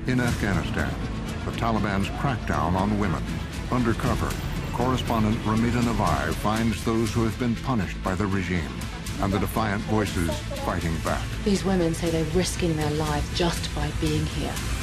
In Afghanistan, the Taliban's crackdown on women. Undercover, correspondent Ramita Navai finds those who have been punished by the regime and the defiant voices fighting back. These women say they're risking their lives just by being here.